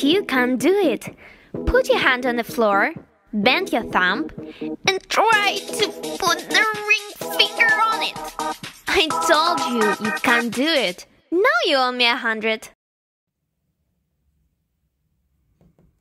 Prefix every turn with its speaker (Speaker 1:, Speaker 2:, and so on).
Speaker 1: But you can do it. Put your hand on the floor, bend your thumb, and try to put the ring finger on it. I told you, you can do it. Now you owe me 100.